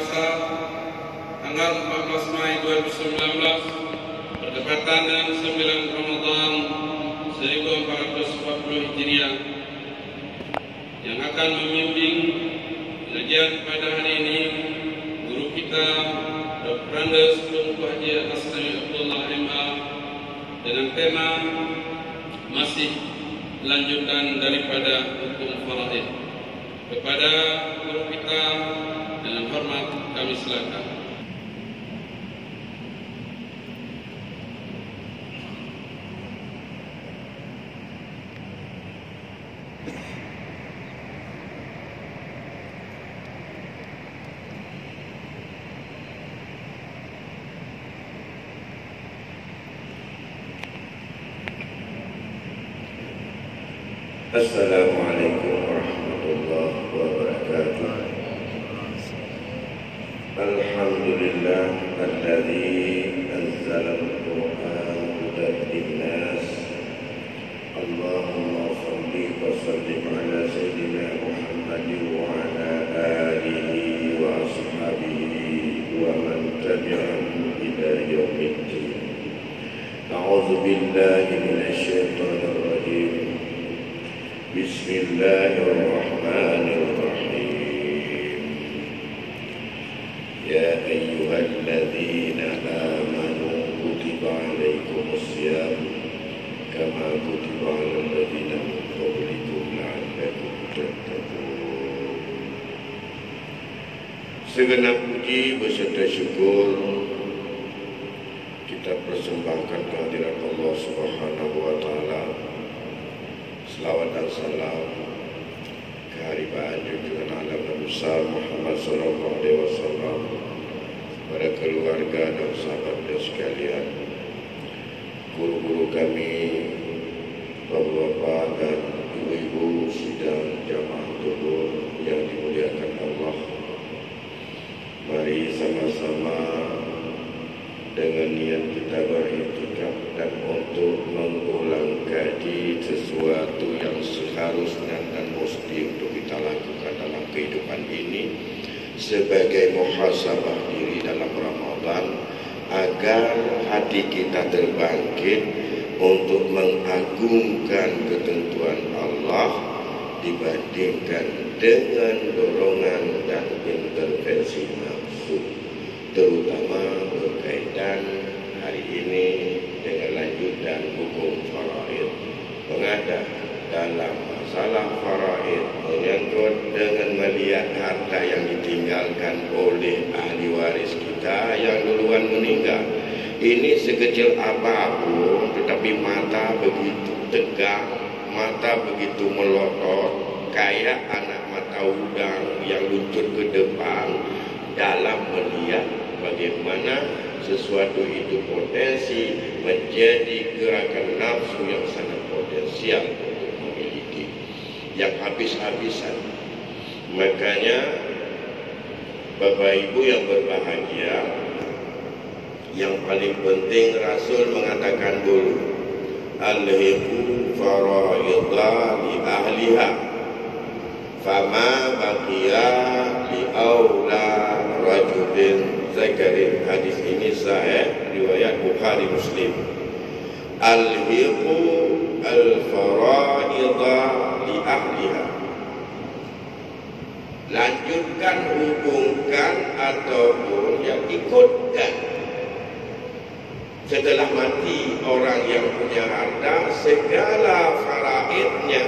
Selasa tanggal 14 Mei 2019 bertepatan dengan 9 Ramadan 1440 Hijriah. Yang akan membimbing pengajian pada hari ini guru kita Dr. Andes Tunku Haji Asri Abdullah MA dengan tema masih lanjutan daripada hukum faraid. Kepada guru kita dengan hormat kami silakan. Assalamualaikum warahmatullahi wabarakatuh. Alhamdulillah alladzi anzala al-Qur'an hudan lin-nas. Allahumma shalli wa sallim ala sayyidina Muhammadin wa ala alihi wa ashabihi wa man tabi'ahum ila yaumiddin. A'udzu billahi minasy syaithanir rajim. Bismillahirrahmanirrahim. Ya ayyuhalladzina amanu kutiba alaikumusiyam kama kutiba alal ladzina min qablikum la'allakum tattaqun. Segenap puji beserta syukur kita persembahkan kehadirat Allah Subhanahu wa taala. Selawat dan salam keharibaan junjungan alam Nabi besar Muhammad sallallahu alaihi wasallam, para keluarga dan sahabat sekalian, guru-guru kami, bapak-bapak dan ibu-ibu sidang jamaah tuhur yang dimuliakan Allah. Mari sama-sama dengan niat kita beriktikaf dan untuk mengulang kaji sesuatu yang seharusnya dan mesti untuk kita lakukan dalam kehidupan ini sebagai muhasabah diri dalam Ramadan, agar hati kita terbangkit untuk mengagungkan ketentuan Allah dibandingkan dengan dorongan dan intervensi nafsu, terutama berkaitan hari ini dengan lanjutan hukum faraid. Mengada dalam masalah faraid menyangkut dengan melihat harta yang ditinggalkan oleh ahli waris kita yang duluan meninggal. Ini sekecil apapun, tetapi mata begitu tegang, mata begitu melotot, kayak anak mata udang yang luncur ke depan dalam melihat bagaimana sesuatu itu potensi menjadi gerakan nafsu yang sangat potensial untuk memiliki, yang habis-habisan. Makanya Bapak Ibu yang berbahagia, yang paling penting Rasul mengatakan dulu, alhiqu faraidha li ahliha fama baqiya li aula rajulin zakarin. Hadis ini sahih riwayat Bukhari Muslim. Alhiqu al-faraidha li ahliha, lanjutkan, hubungkan ataupun yang ikutkan setelah mati orang yang punya harta segala faraidnya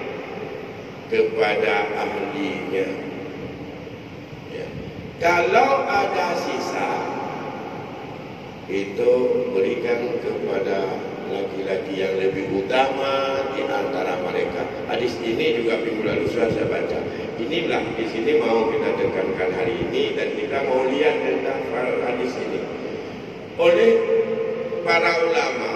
kepada ahlinya. Ya. Kalau ada sisa, itu berikan kepada laki-laki yang lebih utama di antara mereka. Hadis ini juga minggu lalu sudah saya baca. Inilah di sini mau kita tekankan hari ini, dan kita mau lihat tentang hadis ini. Oleh para ulama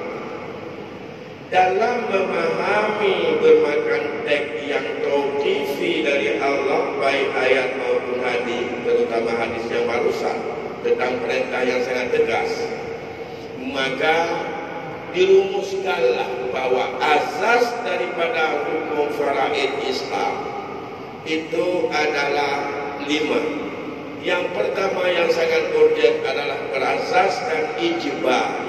dalam memahami bermakan teks yang tauqifi dari Allah, baik ayat maupun hadis, terutama hadis yang barusan tentang perintah yang sangat tegas, maka dirumuskanlah bahwa asas daripada hukum faraid Islam itu adalah 5. Yang pertama yang sangat urgent adalah berasaskan ijbari.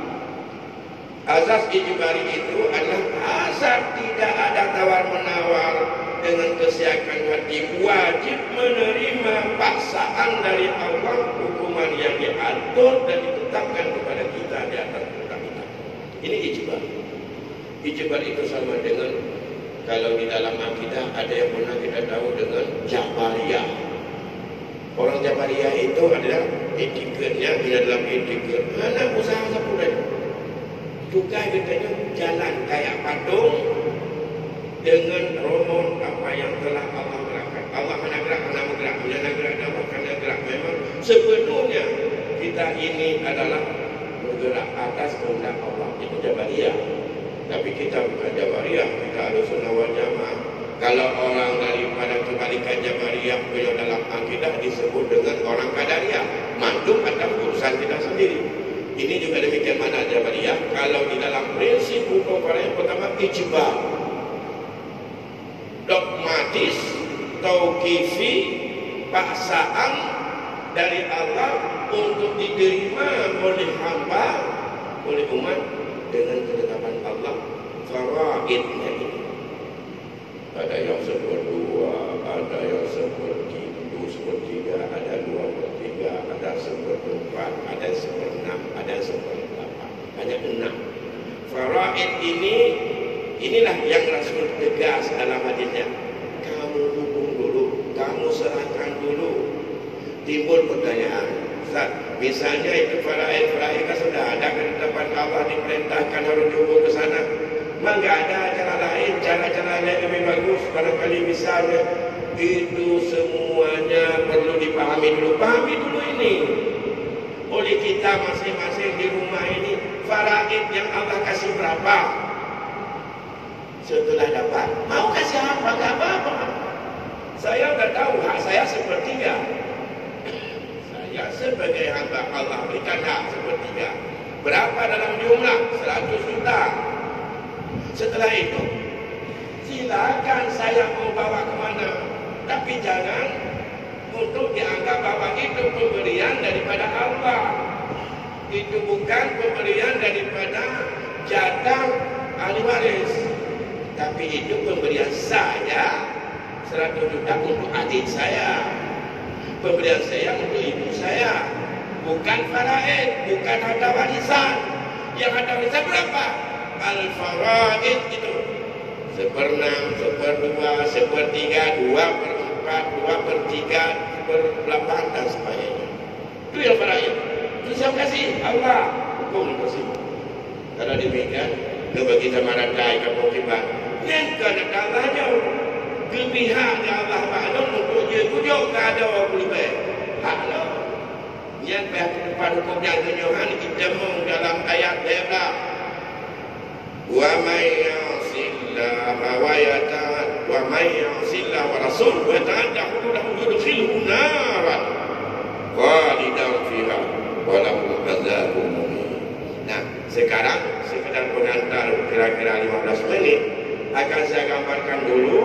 Azas ijbari itu adalah asas tidak ada tawar-menawar, dengan kesiapan hati wajib menerima paksaan dari Allah, hukuman yang diatur dan ditetapkan kepada kita di atas undang-undang. Ini ijbar. Ijbar itu sama dengan kalau di dalam akidah ada yang pernah kita tahu dengan Jabariyah. Orang Jabariyah itu adalah etiketnya di dalam etiket anak usaha sepuluh. Tukar katanya jalan kayak patung dengan ronon apa yang telah Allah gerakkan. Allah mana gerak, mana bergerak, mana gerak, mana gerak. Memang sepenuhnya kita ini adalah bergerak atas kehendak Allah. Itu Jabariyah. Tapi kita bukan Jabariyah, kita Ahlussunnah wal Jamaah. Kalau orang daripada kebalikan Jabariyah beliau dalam akidah disebut dengan orang Qadariyah, mandum atas urusan kita sendiri. Ini juga demikian mana Jabariyah. Kalau di dalam prinsip hukum yang pertama ijbar, dogmatis, tauqifi, paksaan dari Allah untuk diterima oleh hamba, oleh umat dengan ketetapan Allah, faraidnya ini. Ada yang seperdua, ada yang sepertiga, ada 2/3, ada 1/4, ada 1/6, ada 1/8, hanya 6. Faraid ini, inilah yang Rasul tegas dalam hadisnya. Kamu hukum dulu, kamu serahkan dulu. Timbul pertanyaan, Ustaz, misalnya itu faraid kan sudah ada ketetapan Allah, diperintahkan harus dihukum ke sana. Memang tidak ada cara lain, cara-cara lain lebih bagus. Barangkali misalnya itu semuanya perlu dipahami dulu. Pahami dulu ini. Oleh kita masing-masing di rumah ini, faraid yang Allah kasih berapa? Setelah dapat, mau kasih apa? Tidak apa-apa. Saya sudah tahu hak saya sepertiga. Saya sebagai hamba Allah berikan hak sepertiga. Berapa dalam jumlah? 100 juta. Setelah itu, silakan saya mau bawa kemana. Tapi jangan untuk dianggap bahwa itu pemberian daripada Allah. Itu bukan pemberian daripada jatah ahli waris. Tapi itu pemberian saya 100 juta untuk adik saya. Pemberian saya untuk ibu saya. Bukan faraid, bukan harta warisan. Yang harta warisan berapa? Al-faraid itu 1/6, 1/2, 1/3, 2/4, 2/3, 1/8 dan sebagainya. Itu yang faraid. Itu siapa kasih? Allah. Hukum kasih. Kalau demikian, bagi samaran dai kamu kibat. Yang kena kalahnya kepihak Allah maklum untuk dia tujuh ke ada orang lebih. Haklah. Yang depan hukum yang kenyohan kita meng dalam ayat dia wa may ya'sillaha wa yata'ad wa may ya'sillaha wa rasul wa ta'adda hududahu yudkhilhu naran khalidan fiha wa lahu adzabun muhin. Nah, sekarang sekedar pengantar kira-kira 15 menit akan saya gambarkan dulu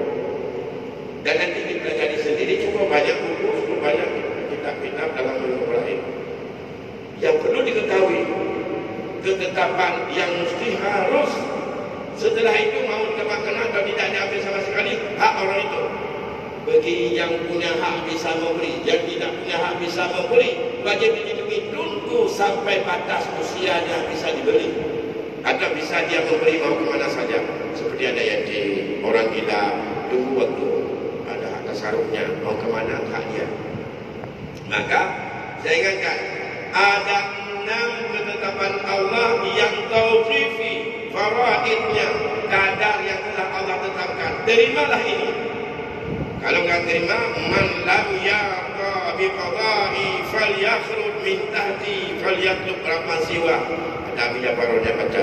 dan nanti dipelajari sendiri. Cukup banyak buku, cukup banyak kitab-kitab dalam Al-Quran yang perlu diketahui. Ketetapan yang mesti harus setelah itu mau dikembangkan atau tidak diambil sama sekali hak orang itu. Bagi yang punya hak bisa memberi, yang tidak punya hak bisa memberi, wajib dilindungi. Tunggu sampai batas usianya bisa dibeli atau bisa dia memberi mau kemana saja. Seperti ada yatim, orang gila, tunggu waktu ada hak tasarrufnya mau kemana hak dia. Maka saya ingatkan ada 6 ketetapan Allah yang tauqifi, faraidnya, kadar yang telah Allah tetapkan. Terimalah ini. Kalau enggak terima, man lam yaqa bi qada'i falyakhruj min tahti falyatlub rahman siwa. Tapi dia barunya baca.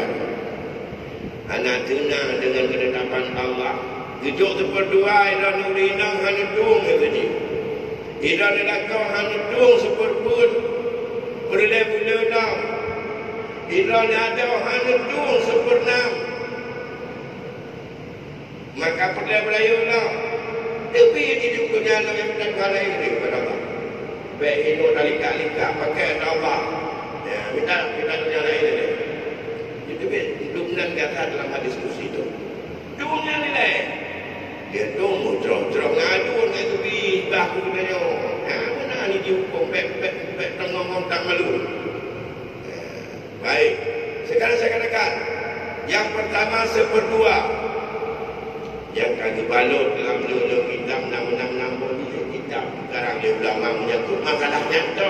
Anak dengar dengan ketetapan Allah. Hidup berdua ila nurinang hanudung tadi. Ila nelakau hanudung seperbut. Berle-bule bila ada hanudung sepernam maka perle belayu lah. Tapi hidup dunia yang tak kala ini kepada Allah. baik ini lika-lika pakai Allah. Ya, minta dunia lain ni. Itu dunia kata dalam hadis kursi itu. Dunia ni lain. Dia tunggu cerok-cerok ngadu itu di bahu dia. Mana ni dihukum pek ngomong tak malu. Baik. Sekarang saya katakan yang pertama seperdua yang kaki balut dalam lulung hitam 666 ni hitam. Sekarang dia ulama menyangkut masalahnya tu.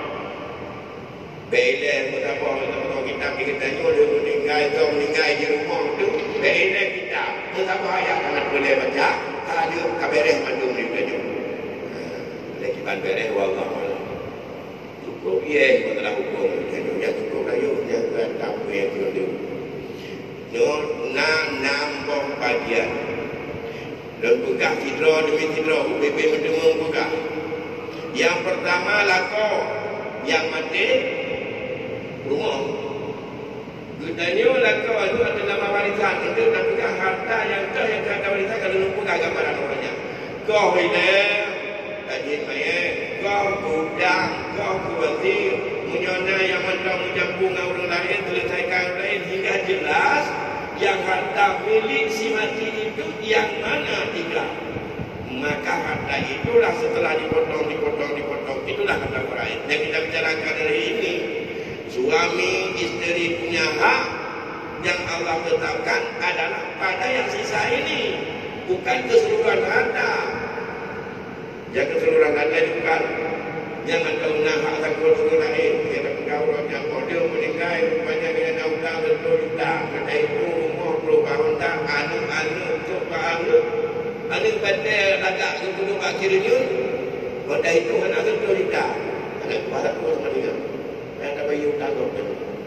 Bila betapa orang kita tanya dia meninggal di rumah tu, bila kita betapa ayat sangat boleh baca, ada kabareh mandum dia tanya. Lagi banbereh wallah. Cukup ye masalah hukum dia cukup ayo dia tak boleh tu. No nambah bagian. Dan pegah tidra demi tidra UBB mendemung pegah. Yang pertama lako yang mati rumah. Gudanya lako itu ada nama warisan. Itu nak pegah harta yang kata warisan kalau lupa gambaran orangnya. Kau ini tajin mayat, kau gudang, kau kuatir, munyona yang mentang menjambung orang lain, selesaikan orang lain hingga jelas yang harta milik si mati itu yang mana tiga. Maka harta itulah setelah dipotong, itulah harta orang. Yang kita bicarakan hari ini, suami isteri punya hak yang Allah tetapkan adalah pada yang sisa ini, bukan keseluruhan harta. Yang keseluruhan harta itu bukan. Jangan tahu nak hak takut orang lain. Kita pegawai yang dia meninggal rupanya dengan hutang betul hutang. Kata itu rumah perubahan tak anu untuk anu pandai lagak untuk akhirnya. Kata itu anak betul hutang. Anak kuasa kuasa sama dia. Yang tak bayar hutang tu.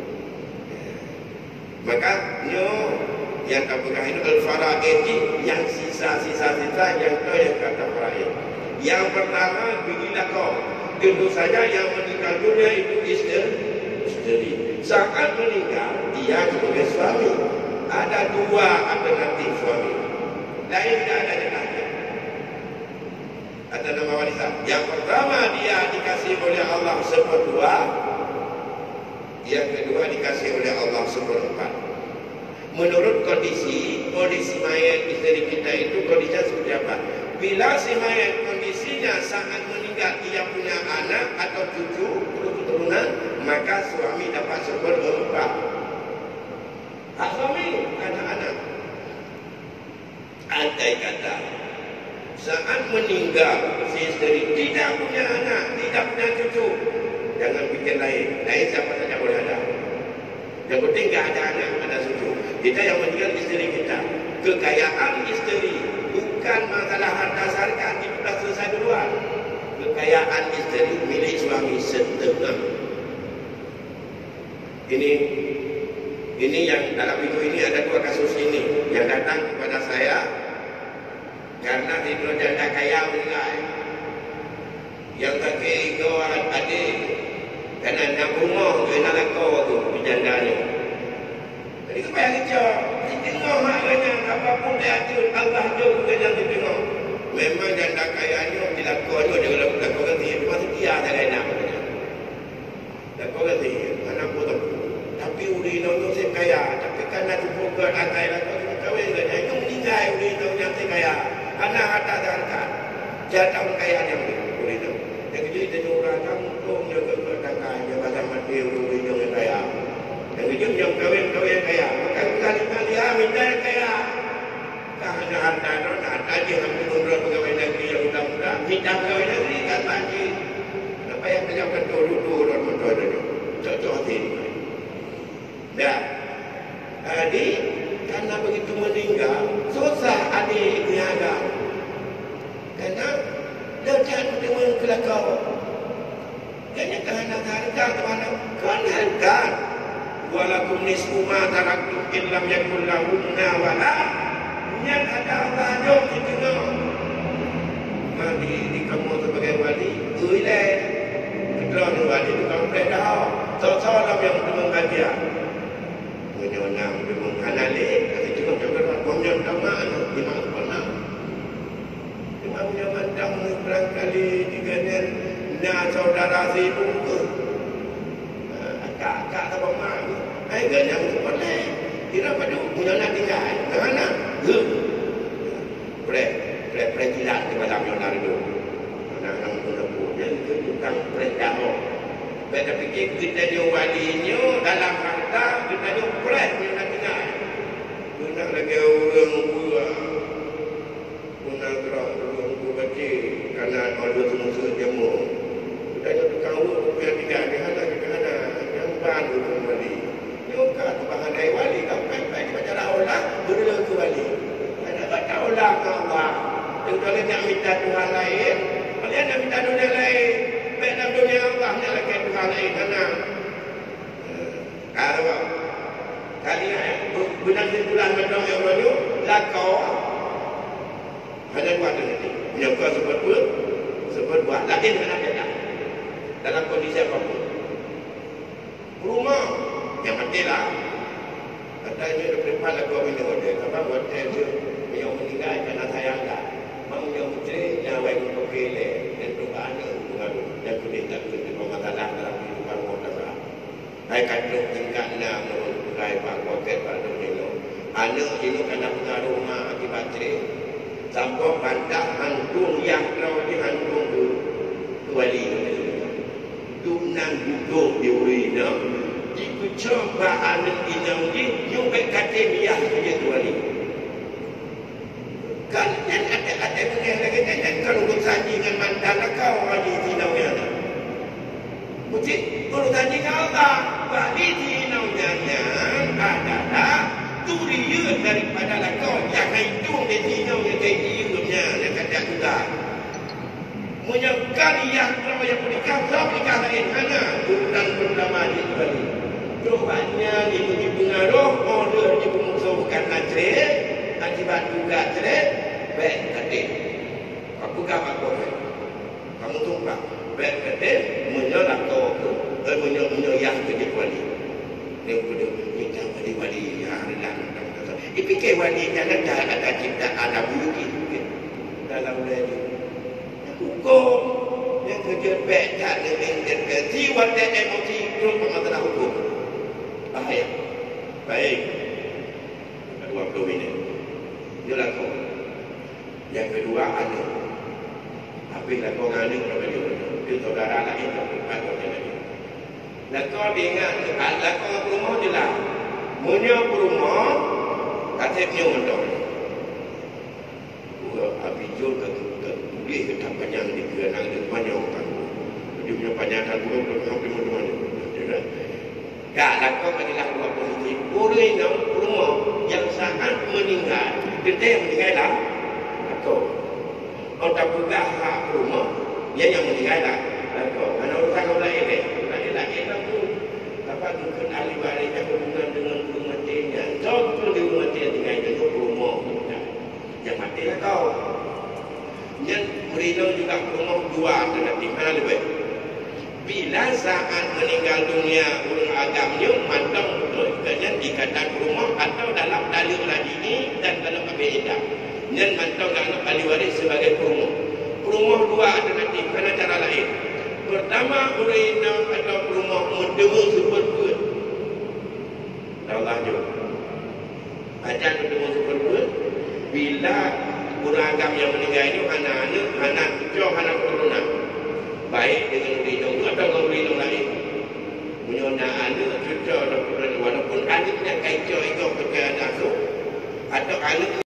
Maka yang tak pegang itu al-fara'id yang sisa-sisa yang tu yang kata fara'id. Yang pertama beginilah kau. Tentu saja yang meninggal dunia itu isteri. Saat meninggal, dia sebagai suami. Ada dua alternatif suami. Lain tidak ada jenazah. Ada nama warisan. Yang pertama dia dikasih oleh Allah seperdua. Yang kedua dikasih oleh Allah seperempat. Menurut kondisi mayat isteri kita itu kondisinya seperti apa? Bila si mayat kondisinya saat meninggal ia punya anak atau cucu keturunan, maka suami dapat seperempat. Hak suami anak-anak. Andai kata saat meninggal si isteri tidak punya anak, tidak punya cucu, jangan fikir lain. Lain siapa saja boleh ada. Yang penting tidak ada anak, ada cucu. Kita yang meninggal isteri kita. Kekayaan isteri bukan masalah harta syarikat, itu sudah selesai duluan. Kekayaan isteri milik suami setengah. Ini yang dalam minggu ini ada dua kasus ini yang datang kepada saya karena itu janda kaya meninggal. Yang kakek itu adik karena nak rumah kena lakau tu jandanya. Jadi supaya kecil, tengok maknanya apapun dia ada Allah jauh dengan tengok. Memang janda kayanya dilakau dia kalau lakau ganti itu masih dia tak kena katanya. Lakau ganti mana pun tu. Tapi uri nonton saya kaya, tapi karena tu pokok atai lakau tu kawin katanya itu meninggal uri tu yang saya kaya. Anak harta harkat. Jatah kaya dia uri tu. Yang jadi dia orang kampung dia kaya macam mati uri yang kaya. Yang itu yang kawin kaya. Maka kali-kali minta kaya. Karena harta dia hampir umrah pegawai negeri yang muda-muda. Minta pegawai negeri kan banjir. Kenapa yang pejabat dulu orang muda itu? Cocok ini. Ya. Jadi karena begitu meninggal, susah adik niaga. Karena dia jangan dengan kelakau. Jadi kerana harga kepada kan harga. Walakum nisfu ma taraktum in lam yakul lahunna wala. Yang ada Allah jauh di tengah. Mari di kamu sebagai wali, uilai. Kedua ni wali itu kamu dah. Seorang yang mengajar. Menyonang, menghanali. Itu macam komjen taman, dimana. Dimana mandang berangkali dengan Nah, saudara si bunga. Akak tak bermak. Akhirnya boleh. Kira pada punya nak tinggal. Mana? Pre kilat di malam yang lalu. Anak-anak pun yang itu bukan perintah. Beda fikir kita dia walinya dalam harta kita dia pre yang nak tinggal. Guna lagi orang buat. Guna gerak orang buat karena ada semua jemu. Kita dia tukang urut yang tinggal di mana kita ada yang baru kembali. Juga tu bahan dari wali kau baik baca Allah berilah ke wali. Ada baca Allah kau Allah. Yang kalian nak minta Tuhan lain, kalian nak minta dunia lain. Baik dalam dunia Allah nak lagi Tuhan lain mana? Kalau kalian benar bulan betul yang baru lakau hanya buat nanti. Menyokong sebut buat. Lagi mana kita dalam kondisi apapun. Rumah yang matilah. Katanya dia prepare lagu minum dia. Apa buat dia yang meninggal karena sayang dah. Mau yang putri yang baik untuk pilih dan doa ni dan kuliah kuliah masalah dalam kehidupan manusia. Hai kandung tingkat nak mengurai pakai pada dunia. Anak ini kena pengaruh rumah akibat dia. Sampai bantak hantung yang kau di hantung tu wali. Dunan hidup di urina. Jika coba anak inang ni, you baik kata biar saja tu wali. Kan yang kata-kata punya lagi dan kalau bersaji dengan mantan kau wali tinaunya. Mungkin bersaji dengan Allah wali tinaunya adalah turia daripada kau yang hitung di tinaunya kehidupannya yang kata juga. Menyangkal yang kalau yang menikah lain mana bukan pertama di wali. Doanya diberi pengaruh, order dipengusulkanatre, akibat jugaatre, baik kata. Aku gak apa kamu tumpah, baik kata, menyolak kau tu, menyoyak ke wali. Dia perlu minta wali yang rendah. Dipikir wali jangan ada ciptaan Abu Yuki dalam dia. Hukum yang kerja baik tak dengan jiwa dan emosi terus pengetahuan hukum. Bahaya. Baik. 20 minit. Inilah kau. Yang kedua anak. Habislah kau anak kalau dia saudara lain tak dapat kau jadi. Dan kau ingat anak kau rumah je lah. Punya rumah katanya untuk. Abijul ke dia kita panjang di kerana dia panjang orang. Dia punya panjangkan pun hampir mana-mana. Tak, lakau adalah dua positif. Orang yang rumah yang sangat meninggal. Dia meninggal lah. Lakau. Orang tak buka hak rumah. Dia yang meninggal lah. Lakau. Mana urusan orang lain. Orang lain lah tu. Dapat mungkin ahli waris yang berhubungan dengan rumah matinya. Kau tu di rumah mati yang tinggal dengan rumah. Yang mati lah kau. Yang merino juga rumah dua alternatif. Mana lebih? Bila saat meninggal dunia orang agamanya mantap betul kerana dikatakan rumah atau dalam dalil radini dan dalam abidah dan mantap dalam ahli waris sebagai rumah. Rumah dua alternatif kerana cara lain. Pertama urina atau rumah mendemu superbird. Allah juga. Ajar mendemu superbird bila orang agam yang meninggal ini anak jauh anak keturunan. Baik dengan lindung atau dengan lindung lain. Punya anak cucu walaupun anaknya kacau itu percaya atau anak